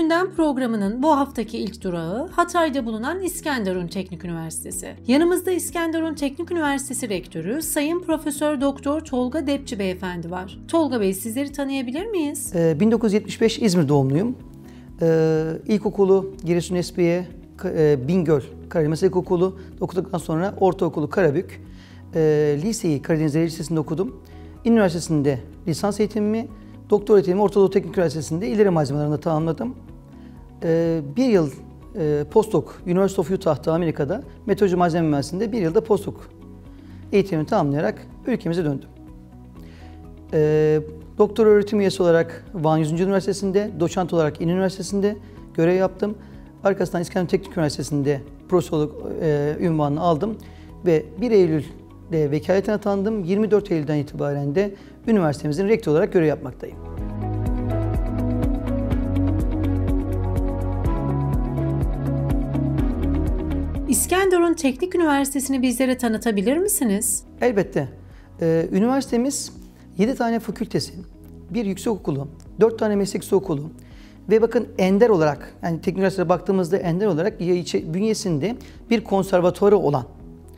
Gündem programının bu haftaki ilk durağı Hatay'da bulunan İskenderun Teknik Üniversitesi. Yanımızda İskenderun Teknik Üniversitesi Rektörü Sayın Profesör Doktor Tolga Depçi Beyefendi var. Tolga Bey, sizleri tanıyabilir miyiz? 1975 İzmir doğumluyum. İlkokulu Giresun Esbiye, Bingöl Karadeniz İlkokulu okuduktan sonra ortaokulu Karabük, liseyi Karadeniz Lisesi'nde okudum. Üniversitesinde lisans eğitimimi, doktor eğitimimi Orta Doğu Teknik Üniversitesi'nde ileri malzemelerinde tamamladım. Bir yıl postdoc, University of Utah'ta Amerika'da meteoroloji malzeme mühendisliğinde bir yılda postdoc eğitimimi tamamlayarak ülkemize döndüm. Doktor öğretim üyesi olarak Van 100. Üniversitesi'nde, doçent olarak İnönü Üniversitesi'nde görev yaptım. Arkasından İskenderun Teknik Üniversitesi'nde profesörlük ünvanını aldım ve 1 Eylül'de vekaletine atandım. 24 Eylül'den itibaren de üniversitemizin rektörü olarak görev yapmaktayım. İskenderun Teknik Üniversitesi'ni bizlere tanıtabilir misiniz? Elbette. Üniversitemiz 7 tane fakültesi, bir yüksekokulu, 4 tane meslek yüksekokulu ve bakın ender olarak, yani teknik üniversiteye baktığımızda ender olarak bünyesinde bir konservatuarı olan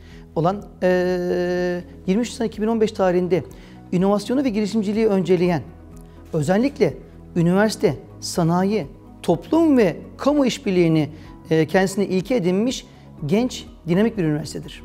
23 Nisan 2015 tarihinde inovasyonu ve girişimciliği önceleyen, özellikle üniversite, sanayi, toplum ve kamu işbirliğini kendisine ilke edinmiş genç, dinamik bir üniversitedir.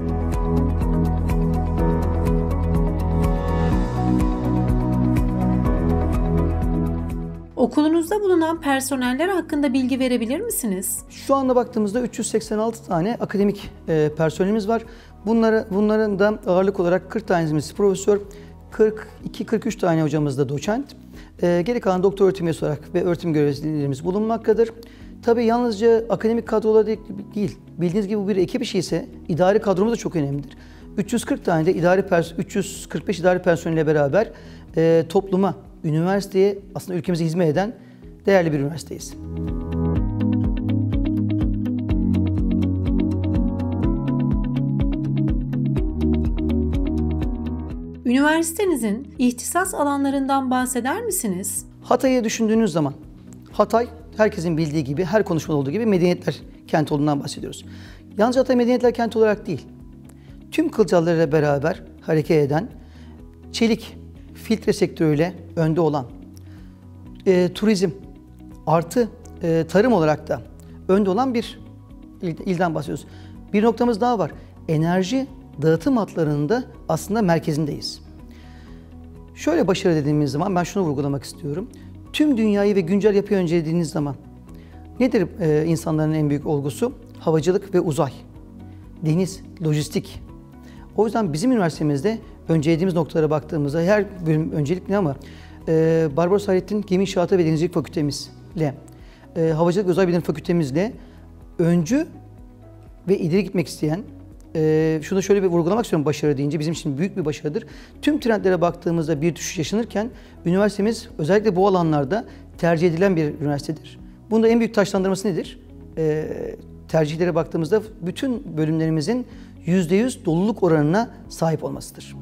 Okulunuzda bulunan personeller hakkında bilgi verebilir misiniz? Şu anda baktığımızda 386 tane akademik personelimiz var. Bunların da ağırlık olarak 40 tanemiz profesör, 42-43 tane hocamız da doçent. Geri kalan doktor öğretim üyesi olarak ve öğretim görevlilerimiz bulunmaktadır. Tabii yalnızca akademik kadrolar değil, bildiğiniz gibi bu bir ekip işi ise idari kadromuz da çok önemlidir. 340 tane de 345 idari personelle beraber topluma, üniversiteye, aslında ülkemize hizmet eden değerli bir üniversiteyiz. Üniversitenizin ihtisas alanlarından bahseder misiniz? Hatay'ı düşündüğünüz zaman, Hatay herkesin bildiği gibi, her konuşmada olduğu gibi medeniyetler kenti olduğundan bahsediyoruz. Yalnızca Hatay medeniyetler kenti olarak değil, tüm Kılcalılarıyla beraber hareket eden, çelik, filtre sektörüyle önde olan, turizm artı tarım olarak da önde olan bir ilden bahsediyoruz. Bir noktamız daha var. Enerji dağıtım hatlarının da aslında merkezindeyiz. Şöyle başarı dediğimiz zaman ben şunu vurgulamak istiyorum. Tüm dünyayı ve güncel yapıyı öncelediğiniz zaman nedir insanların en büyük olgusu? Havacılık ve uzay, deniz, lojistik. O yüzden bizim üniversitemizde öncelediğimiz noktalara baktığımızda her bölüm öncelikli ama Barbaros Hayrettin Gemi İnşaatı ve Denizcilik Fakültemizle, Havacılık ve Uzay Bilimleri Fakültemizle öncü ve ileri gitmek isteyen, şunu şöyle bir vurgulamak istiyorum başarı deyince, bizim için büyük bir başarıdır. Tüm trendlere baktığımızda bir düşüş yaşanırken üniversitemiz özellikle bu alanlarda tercih edilen bir üniversitedir. Bunda en büyük taşlandırması nedir? Tercihlere baktığımızda bütün bölümlerimizin %100 doluluk oranına sahip olmasıdır.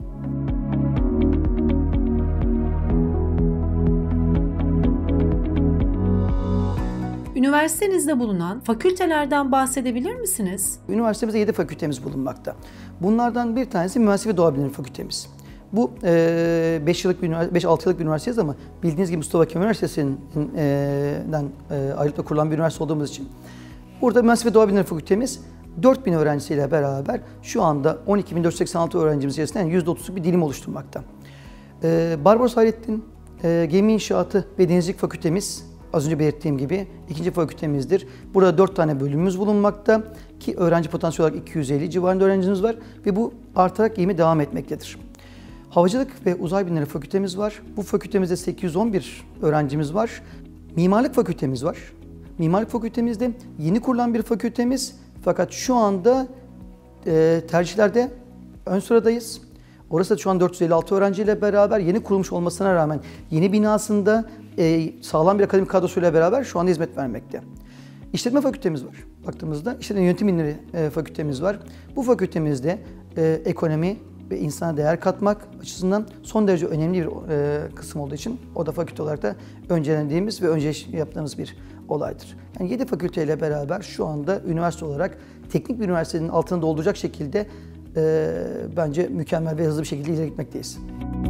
Üniversitenizde bulunan fakültelerden bahsedebilir misiniz? Üniversitemizde 7 fakültemiz bulunmakta. Bunlardan bir tanesi Mühendislik ve Doğa Bilimleri Fakültemiz. Bu 5-6 yıllık bir üniversiteyiz ama bildiğiniz gibi Mustafa Kemal Üniversitesi'nden ayrılıp kurulan bir üniversite olduğumuz için burada Mühendislik ve Doğa Bilimleri Fakültemiz 4000 öğrencisiyle beraber şu anda 12.486 öğrencimiz içerisinde yani %30'luk bir dilim oluşturmakta. Barbaros Hayrettin Gemi İnşaatı ve Denizcilik Fakültemiz az önce belirttiğim gibi ikinci fakültemizdir. Burada 4 tane bölümümüz bulunmakta ki öğrenci potansiyel olarak 250 civarında öğrencimiz var ve bu artarak eğimi devam etmektedir. Havacılık ve Uzay Bilimleri Fakültemiz var. Bu fakültemizde 811 öğrencimiz var. Mimarlık Fakültemiz var. Mimarlık Fakültemizde yeni kurulan bir fakültemiz fakat şu anda tercihlerde ön sıradayız. Orası da şu an 456 öğrenciyle beraber yeni kurulmuş olmasına rağmen yeni binasında sağlam bir akademik kadrosuyla beraber şu anda hizmet vermekte. İşletme fakültemiz var. Baktığımızda işletme yönetim bilimleri fakültemiz var. Bu fakültemizde ekonomi ve insana değer katmak açısından son derece önemli bir kısım olduğu için o da fakülte olarak da öncelendiğimiz ve önce yaptığımız bir olaydır. Yani 7 fakülteyle beraber şu anda üniversite olarak teknik bir üniversitenin altını dolduracak şekilde bence mükemmel ve hızlı bir şekilde ileri gitmekteyiz.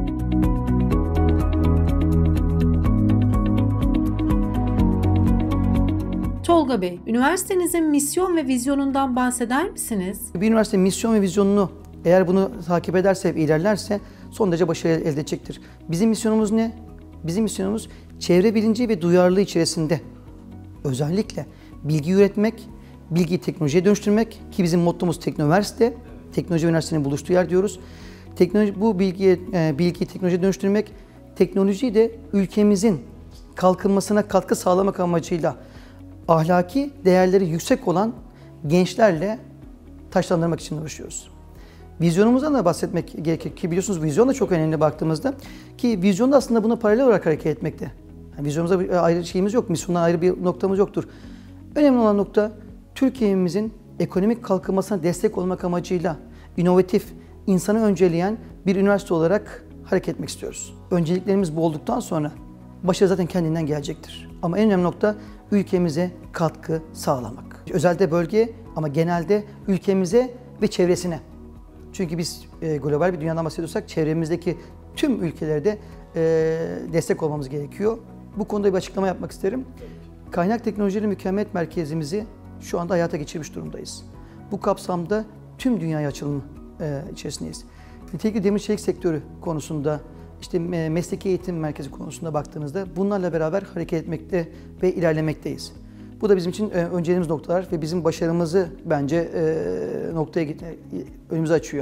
Tolga Bey, üniversitenizin misyon ve vizyonundan bahseder misiniz? Bir üniversitenin misyon ve vizyonunu eğer bunu takip ederse ve ilerlerse son derece başarı elde edecektir. Bizim misyonumuz ne? Bizim misyonumuz çevre bilinci ve duyarlılığı içerisinde özellikle bilgi üretmek, bilgiyi teknolojiye dönüştürmek ki bizim mottomuz Teknoüniversite, teknoloji ve üniversitenin buluştuğu yer diyoruz. Bu bilgiyi teknolojiye dönüştürmek, teknolojiyi de ülkemizin kalkınmasına katkı sağlamak amacıyla ahlaki değerleri yüksek olan gençlerle taşlandırmak için uğraşıyoruz. Vizyonumuzdan da bahsetmek gerekir ki biliyorsunuz vizyon da çok önemli baktığımızda ki vizyon da aslında buna paralel olarak hareket etmekte. Yani vizyonumuzda bir ayrı şeyimiz yok, misyondan ayrı bir noktamız yoktur. Önemli olan nokta Türkiye'mizin ekonomik kalkınmasına destek olmak amacıyla inovatif, insanı önceleyen bir üniversite olarak hareket etmek istiyoruz. Önceliklerimiz bu olduktan sonra başarı zaten kendinden gelecektir. Ama en önemli nokta ülkemize katkı sağlamak. Özellikle bölgeye ama genelde ülkemize ve çevresine. Çünkü biz global bir dünyadan bahsediyorsak çevremizdeki tüm ülkelere de destek olmamız gerekiyor. Bu konuda bir açıklama yapmak isterim. Kaynak Teknolojileri Mükemmeliyet Merkezimizi şu anda hayata geçirmiş durumdayız. Bu kapsamda tüm dünyaya açılım içerisindeyiz. Nitelikli demir çelik sektörü konusunda, işte mesleki eğitim merkezi konusunda baktığınızda bunlarla beraber hareket etmekte ve ilerlemekteyiz. Bu da bizim için önceliğimiz noktalar ve bizim başarımızı bence önümüze açıyor.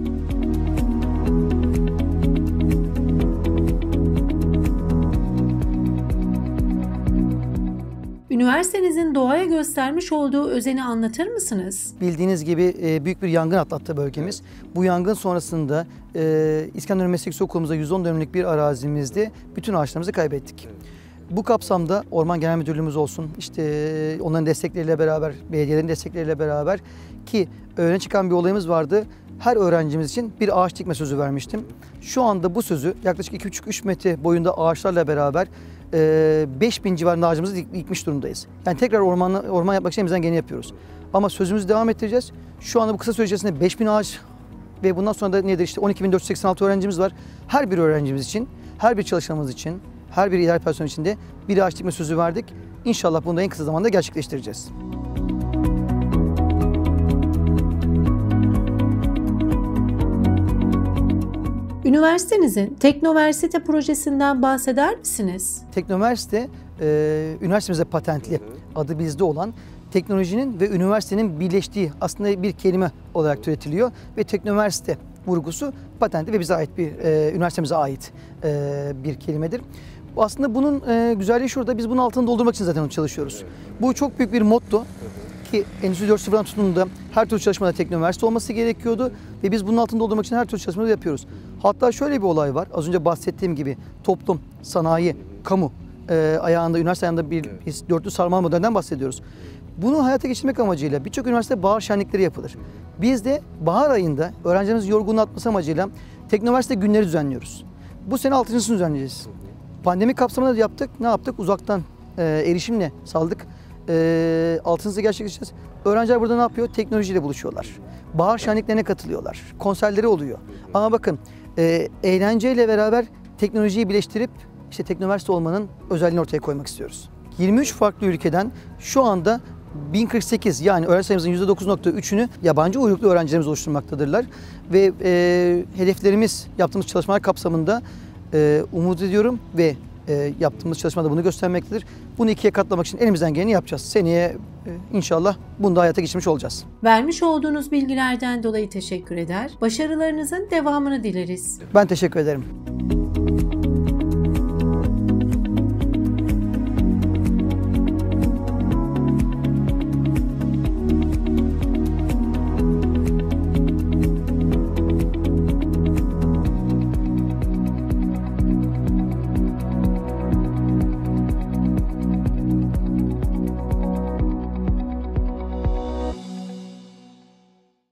Üniversitenizin doğaya göstermiş olduğu özeni anlatır mısınız? Bildiğiniz gibi büyük bir yangın atlattı bölgemiz. Bu yangın sonrasında İskenderun Meslek Yüksek Okulumuzda 110 dönümlük bir arazimizde bütün ağaçlarımızı kaybettik. Bu kapsamda Orman Genel Müdürlüğümüz olsun, işte onların destekleriyle beraber, belediyelerin destekleriyle beraber ki öne çıkan bir olayımız vardı. Her öğrencimiz için bir ağaç dikme sözü vermiştim. Şu anda bu sözü yaklaşık 2,5-3 metre boyunda ağaçlarla beraber 5000 civarında ağacımızı dikmiş durumdayız. Yani tekrar orman yapmak için elimizden geleni yapıyoruz. Ama sözümüzü devam ettireceğiz. Şu anda bu kısa süre içerisinde 5000 ağaç ve bundan sonra da nedir işte 12.486 öğrencimiz var. Her bir öğrencimiz için, her bir çalışanımız için, her bir idari personel için de bir ağaç dikme sözü verdik. İnşallah bunu da en kısa zamanda gerçekleştireceğiz. Üniversitenizin Teknoüniversite projesinden bahseder misiniz? Teknoüniversite, üniversitemizde patentli, adı bizde olan teknolojinin ve üniversitenin birleştiği aslında bir kelime olarak türetiliyor ve Teknoüniversite vurgusu patentli ve bize ait bir, üniversitemize ait bir kelimedir. Aslında bunun güzelliği şurada, biz bunun altını doldurmak için zaten çalışıyoruz. Bu çok büyük bir motto ki Endüstri 4.0'dan tutun da her türlü çalışmada Teknoüniversite olması gerekiyordu ve biz bunun altını doldurmak için her türlü çalışmayı yapıyoruz. Hatta şöyle bir olay var, az önce bahsettiğim gibi toplum, sanayi, kamu ayağında, üniversite ayağında biz dörtlü sarmal modelinden bahsediyoruz. Bunu hayata geçirmek amacıyla birçok üniversite bahar şenlikleri yapılır. Biz de bahar ayında öğrencilerimizin yorgunluğunu atması amacıyla Teknoüniversite günleri düzenliyoruz. Bu sene 6.sını düzenleyeceğiz. Pandemi kapsamında da yaptık. Ne yaptık? Uzaktan erişimle sağladık. 6.sını gerçekleştireceğiz. Öğrenciler burada ne yapıyor? Teknolojiyle buluşuyorlar. Bahar şenliklerine katılıyorlar. Konserleri oluyor. Ama bakın eğlenceyle beraber teknolojiyi birleştirip işte Teknoüniversite olmanın özelliğini ortaya koymak istiyoruz. 23 farklı ülkeden şu anda 1048 yani öğrenci sayımızın %9.3'ünü yabancı uyruklu öğrencilerimiz oluşturmaktadırlar. Ve hedeflerimiz yaptığımız çalışmalar kapsamında umut ediyorum ve yaptığımız çalışmada bunu göstermektedir. Bunu 2'ye katlamak için elimizden geleni yapacağız. Seneye inşallah bunu da hayata geçirmiş olacağız. Vermiş olduğunuz bilgilerden dolayı teşekkür eder. Başarılarınızın devamını dileriz. Ben teşekkür ederim.